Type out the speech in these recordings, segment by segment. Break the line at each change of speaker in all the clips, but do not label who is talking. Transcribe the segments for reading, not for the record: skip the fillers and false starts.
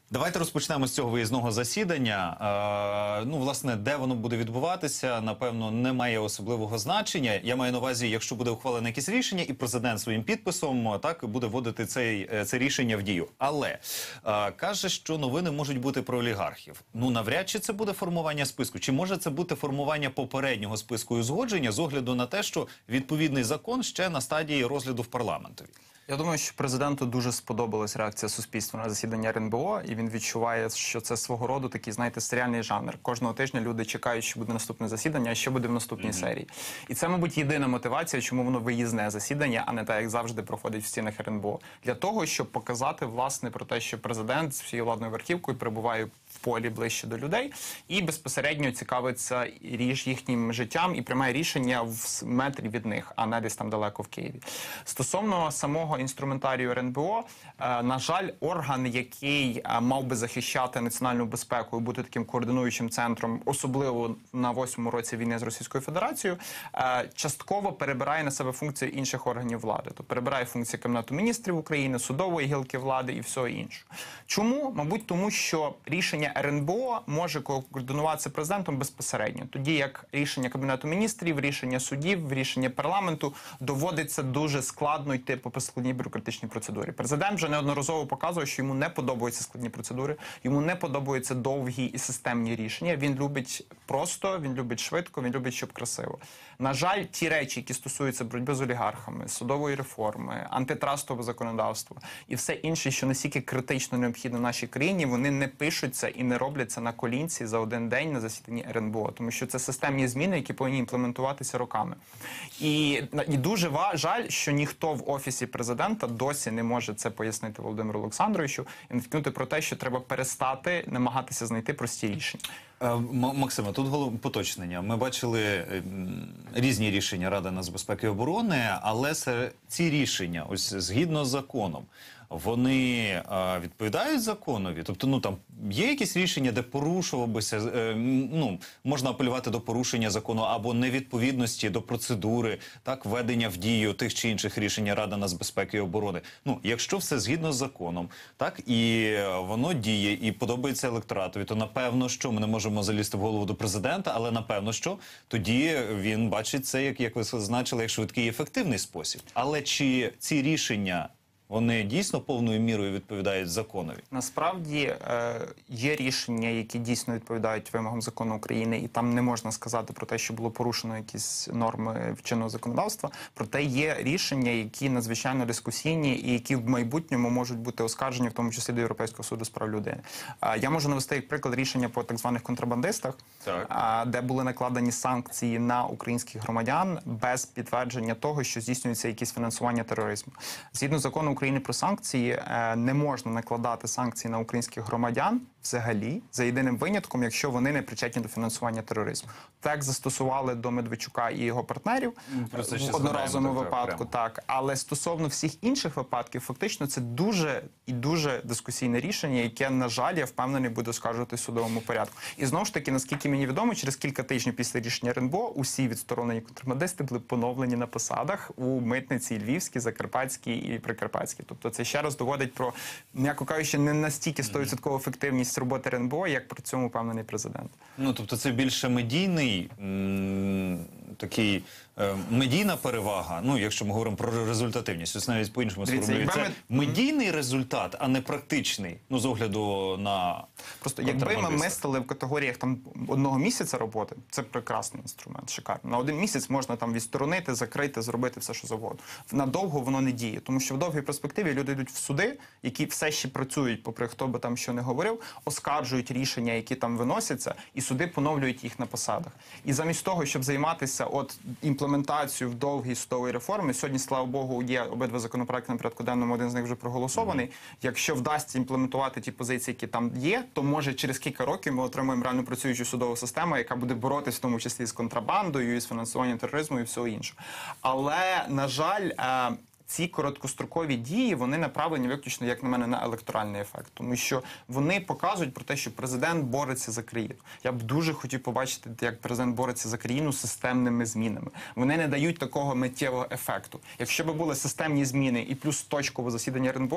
Давайте розпочнемо з цього виїзного засідання. Ну, власне, де воно буде відбуватися, напевно, не має особливого значення. Я маю на увазі, якщо буде ухвалене якесь рішення, і президент своїм підписом так буде вводити це рішення в дію. Але каже, що новини можуть бути про олігархів. Ну, навряд чи це буде формування списку. Чи може це бути формування попереднього списку і узгодження з огляду на те, що відповідний закон ще на стадії розгляду в парламентові?
Я думаю, що президенту дуже сподобалась реакція суспільства на засідання РНБО, і він відчуває, що це свого роду такий, знаєте, серіальний жанр. Кожного тижня люди чекають, що буде наступне засідання, а що буде в наступній серії. І це, мабуть, єдина мотивація, чому воно виїзне засідання, а не так, як завжди проходить в стінах РНБО. Для того, щоб показати, власне, про те, що президент з всією владною верхівкою перебуває в полі ближче до людей і безпосереднььо цікавиться їхнім життям і приймає рішення в метрі від них, а не десь там далеко в Києві. Стосовно самого інструментарію РНБО, на жаль, орган, який мав би захищати національну безпеку і бути таким координуючим центром, особливо на 8-му році війни з Російською Федерацією, частково перебирає на себе функції інших органів влади. Тобто перебирає функції Кабінету міністрів України, судової гілки влади і всього іншого. Чому? Мабуть, тому що рішення РНБО може координуватися президентом безпосередньо. Тоді як рішення Кабінету міністрів, рішення судів, рішення парламенту доводиться дуже складно йти по складній бюрократичній процедурі. Президент вже неодноразово показував, що йому не подобаються складні процедури, йому не подобаються довгі і системні рішення. Він любить просто, він любить швидко, він любить, щоб красиво. На жаль, ті речі, які стосуються боротьби з олігархами, судової реформи, антитрастового законодавства і все інше, що настільки критично необхідно в нашій країні, вони не пишуться і не робляться на колінці за один день на засіданні РНБО, тому що це системні зміни, які повинні імплементуватися роками. І дуже жаль, що ніхто в Офісі президента досі не може це пояснити Володимиру Олександровичу і натякнути про те, що треба перестати намагатися знайти прості рішення.
Максиме, тут поточнення. Ми бачили різні рішення Ради нацбезпеки і оборони, але ці рішення, ось згідно з законом, вони відповідають законові? Тобто, ну, там є якісь рішення, де порушувалося, ну, можна апелювати до порушення закону або невідповідності до процедури, так, введення в дію тих чи інших рішень Ради нацбезпеки і оборони. Ну, якщо все згідно з законом, так, і воно діє, і подобається електоратові, то напевно, що ми не можемо залізти в голову до президента, але напевно, що тоді він бачить це, як ви зазначили, як швидкий і ефективний спосіб. Але чи ці рішення вони дійсно повною мірою відповідають законові?
Насправді є рішення, які дійсно відповідають вимогам закону України, і там не можна сказати про те, що було порушено якісь норми чинного законодавства. Проте є рішення, які надзвичайно дискусійні і які в майбутньому можуть бути оскаржені, в тому числі до Європейського суду з прав людини. Я можу навести як приклад рішення по так званих контрабандистах, де були накладені санкції на українських громадян без підтвердження того, що здійснюється якесь фінансування тероризму. Згідно закону України про санкції, не можна накладати санкції на українських громадян взагалі, за єдиним винятком, якщо вони не причетні до фінансування тероризму. Так застосували до Медведчука і його партнерів в одноразовому випадку, так. Але стосовно всіх інших випадків, фактично це дуже і дуже дискусійне рішення, яке, на жаль, я впевнений, буде оскаржувати в судовому порядку. І знову ж таки, наскільки мені відомо, через кілька тижнів після рішення РНБО усі відсторонені контрабандисти були поновлені на посадах у митниці Львівській, Закарпатській і Прикарпатській. Тобто це ще раз доводить про, м'яко кажучи, не настільки 100% ефективність роботи РНБО, як при цьому впевнений президент. Ну,
тобто це більше медійний, такий медійна перевага, ну, якщо ми говоримо про результативність, ось навіть по-іншому сформулюю, це медійний результат, а не практичний, ну, з огляду на
просто якби ми мислили в категоріях там одного місяця роботи, це прекрасний інструмент, шикарно. На один місяць можна там відсторонити, закрити, зробити все, що завгодно. Надовго воно не діє, тому що в довгій перспективі люди йдуть в суди, які все ще працюють, попри хто би там що не говорив, оскаржують рішення, які там виносяться, і суди поновлюють їх на посадах. І замість того, щоб займатися імплементацію в довгій судової реформи, сьогодні, слава Богу, є обидва законопроекти на порядку денному, один з них вже проголосований. Якщо вдасться імплементувати ті позиції, які там є, то може через кілька років ми отримаємо реально працюючу судову систему, яка буде боротися в тому числі з контрабандою, і з фінансуванням тероризму і всього іншого. Але, на жаль, ці короткострокові дії, вони направлені виключно, як на мене, на електоральний ефект. Тому що вони показують про те, що президент бореться за країну. Я б дуже хотів побачити, як президент бореться за країну системними змінами. Вони не дають такого миттєвого ефекту. Якщо б були системні зміни і плюс точкове засідання РНБО,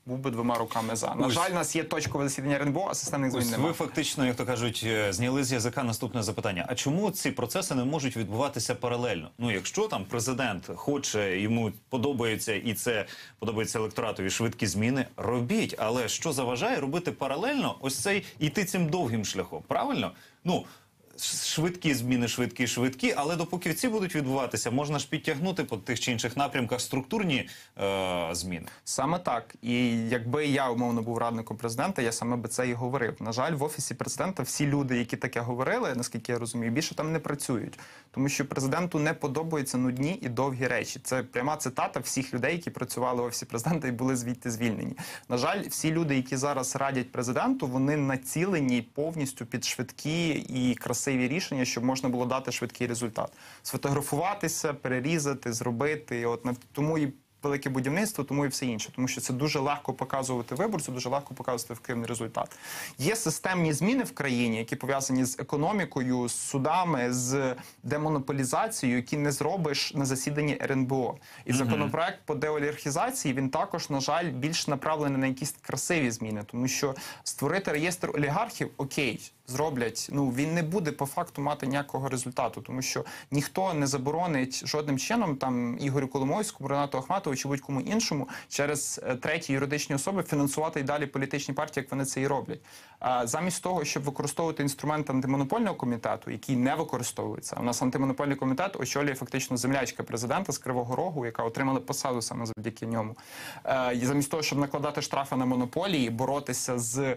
був би двома руками за. На жаль, у нас є точкове засідання РНБО, а системних змін
Ось
немає.
ви фактично, як то кажуть, зняли з язика наступне запитання. А чому ці процеси не можуть відбуватися паралельно? Ну, якщо там президент хоче, йому подобається, і це подобається електоратові швидкі зміни, робіть. Але що заважає робити паралельно ось цей, іти цим довгим шляхом? Правильно? Ну, швидкі зміни, швидкі, але допоки ці будуть відбуватися, можна ж підтягнути по тих чи інших напрямках структурні зміни.
Саме так. І якби я, умовно, був радником президента, я саме би це і говорив. На жаль, в Офісі президента всі люди, які таке говорили, наскільки я розумію, більше там не працюють. Тому що президенту не подобаються нудні і довгі речі. Це пряма цитата всіх людей, які працювали в Офісі президента і були звідти звільнені. На жаль, всі люди, які зараз радять президенту, вони націлені повністю під швидкі і красиві рішення, щоб можна було дати швидкий результат. Сфотографуватися, перерізати, зробити. От тому і велике будівництво, тому і все інше. Тому що це дуже легко показувати виборцю, дуже легко показувати ефективний результат. Є системні зміни в країні, які пов'язані з економікою, з судами, з демонополізацією, які не зробиш на засіданні РНБО. І законопроект по деолігархізації, він також, на жаль, більш направлений на якісь красиві зміни. Тому що створити реєстр олігархів, окей, зроблять, ну, він не буде по факту мати ніякого результату, тому що ніхто не заборонить жодним чином там Ігорю Коломойському, Ренату Ахметову чи будь-кому іншому через треті юридичні особи фінансувати і далі політичні партії, як вони це і роблять. Замість того, щоб використовувати інструмент антимонопольного комітету, який не використовується, у нас антимонопольний комітет очолює фактично землячка президента з Кривого Рогу, яка отримала посаду саме завдяки ньому. І замість того, щоб накладати штрафи на монополії, боротися з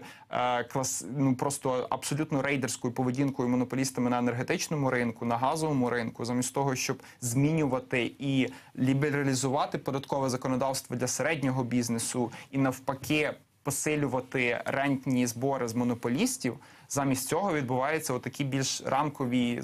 просто абсолютно рейдерською поведінкою монополістами на енергетичному ринку, на газовому ринку, замість того, щоб змінювати і лібералізувати податкове законодавство для середнього бізнесу і навпаки посилювати рентні збори з монополістів, замість цього відбуваються отакі більш рамкові,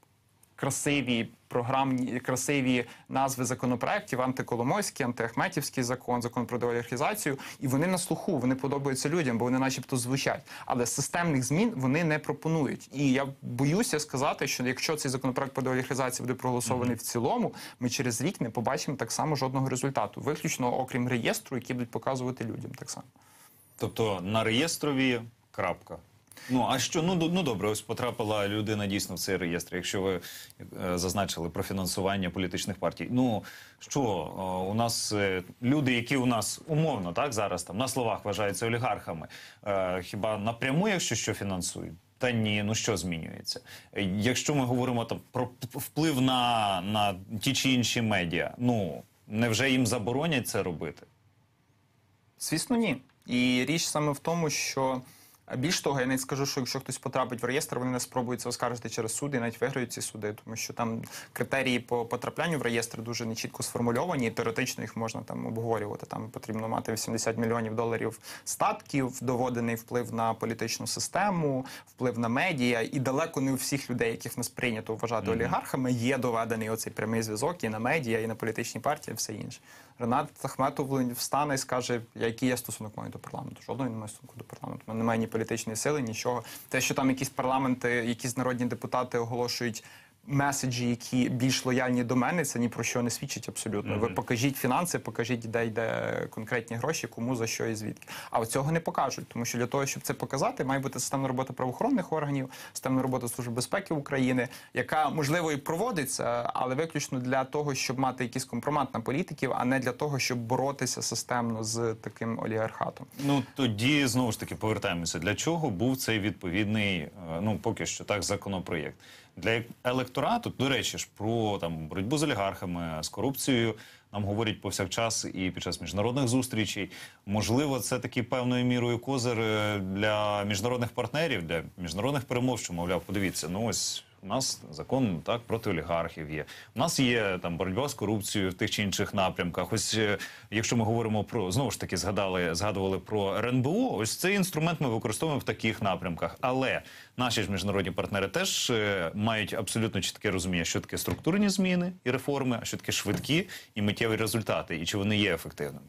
красиві програмні, красиві назви законопроєктів: антиколомойський, антиахметівський закон, закон про деолігархізацію, і вони на слуху, вони подобаються людям, бо вони начебто звучать. Але системних змін вони не пропонують. І я боюся сказати, що якщо цей законопроєкт по деолігархізації буде проголосований в цілому, ми через рік не побачимо так само жодного результату, виключно окрім реєстру, який будуть показувати людям так само.
Тобто на реєстрові крапка. Ну, а що? Ну добре, ось потрапила людина дійсно в цей реєстр, якщо ви зазначили про фінансування політичних партій. Ну, що, у нас люди, які у нас умовно, так, зараз там на словах вважаються олігархами, хіба напряму, якщо що, фінансують? Та ні, ну що змінюється? Якщо ми говоримо там про вплив на ті чи інші медіа, ну, невже їм заборонять це робити?
Звісно, ні. І річ саме в тому, що більш того, я навіть скажу, що якщо хтось потрапить в реєстр, вони не спробують це оскаржити через суди і навіть виграють ці суди, тому що там критерії по потраплянню в реєстр дуже нечітко сформульовані, і теоретично їх можна там обговорювати. Там потрібно мати $80 мільйонів статків, доводений вплив на політичну систему, вплив на медіа, і далеко не у всіх людей, яких в нас прийнято вважати олігархами, є доведений оцей прямий зв'язок і на медіа, і на політичні партії, і все інше. Ренат Ахметов встане і скаже, який є стосунок маю до парламенту. Жодного немає стосунку до парламенту. У мене немає ні політичної сили, нічого. Те, що там якісь парламенти, якісь народні депутати оголошують меседжі, які більш лояльні до мене, це ні про що не свідчить абсолютно. Ви покажіть фінанси, покажіть, де йде конкретні гроші, кому, за що і звідки. А цього не покажуть, тому що для того, щоб це показати, має бути системна робота правоохоронних органів, системна робота Служби безпеки України, яка, можливо, і проводиться, але виключно для того, щоб мати якийсь компромат на політиків, а не для того, щоб боротися системно з таким олігархатом.
Ну, тоді, знову ж таки, повертаємося. Для чого був цей відповідний, ну, поки що так, законопроєкт? Для електорату, до речі ж, про там боротьбу з олігархами, з корупцією нам говорять повсякчас і під час міжнародних зустрічей. Можливо, це такий певною мірою козир для міжнародних партнерів, для міжнародних перемов, що, мовляв, подивіться, ну ось у нас закон так проти олігархів є. У нас є там боротьба з корупцією в тих чи інших напрямках. Ось якщо ми говоримо про, знову ж таки, згадували про РНБО, ось цей інструмент ми використовуємо в таких напрямках. Але наші ж міжнародні партнери теж мають абсолютно чітке розуміння, що таке структурні зміни і реформи, а що таке швидкі і миттєві результати, і чи вони є ефективними.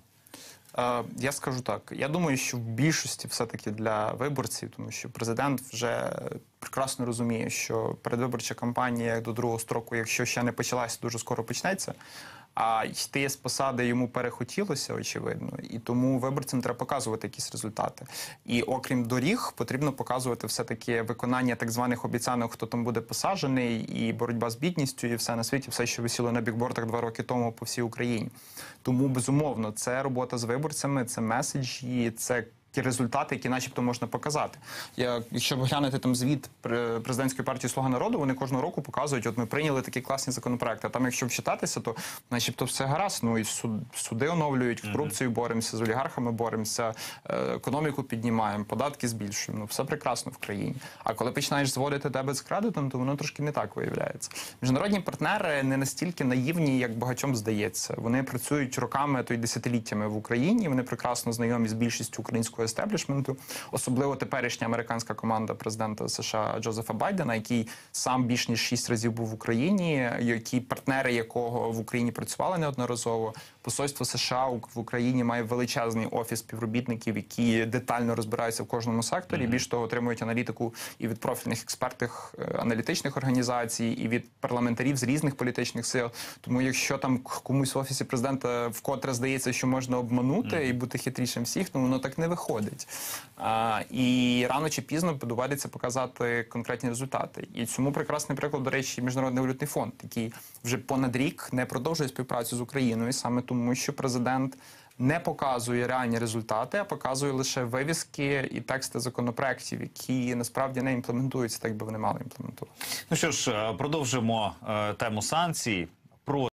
Я скажу так. Я думаю, що в більшості все-таки для виборців, тому що президент вже прекрасно розуміє, що передвиборча кампанія до другого строку, якщо ще не почалася, дуже скоро почнеться. А йти з посади йому перехотілося, очевидно, і тому виборцям треба показувати якісь результати. І окрім доріг, потрібно показувати все-таки виконання так званих обіцянок, хто там буде посаджений, і боротьба з бідністю, і все на світі, все, що висіло на бікбордах 2 роки тому по всій Україні. Тому, безумовно, це робота з виборцями, це меседжі, це ті результати, які начебто можна показати. Якщо ви глянете там звіт президентської партії «Слуга народу», вони кожного року показують, от ми прийняли такі класні законопроекти, а там якщо вчитатися, то начебто все гаразд, ну і суди оновлюють, з корупцією боремося, з олігархами боремося, економіку піднімаємо, податки збільшуємо, ну все прекрасно в країні. А коли починаєш зводити дебет з кредитом, то воно трошки не так виявляється. Міжнародні партнери не настільки наївні, як багатьом здається. Вони працюють роками, а то й десятиліттями в Україні, вони прекрасно знайомі з більшістю українського естеблішменту, особливо теперішня американська команда президента США Джозефа Байдена, який сам більш ніж 6 разів був в Україні, які партнери якого в Україні працювали неодноразово. Посольство США в Україні має величезний офіс співробітників, які детально розбираються в кожному секторі. Більш того, отримують аналітику і від профільних експертних аналітичних організацій, і від парламентарів з різних політичних сил. Тому якщо там комусь в офісі президента вкотре здається, що можна обманути і бути хитрішим всіх, то воно так не виходить. І рано чи пізно доведеться показати конкретні результати. І цьому прекрасний приклад, до речі, Міжнародний валютний фонд, який вже понад рік не продовжує співпрацю з Україною, саме тому, що президент не показує реальні результати, а показує лише вивіски і тексти законопроєктів, які насправді не імплементуються так, би вони мали імплементувати.
Ну що ж, продовжимо тему санкцій.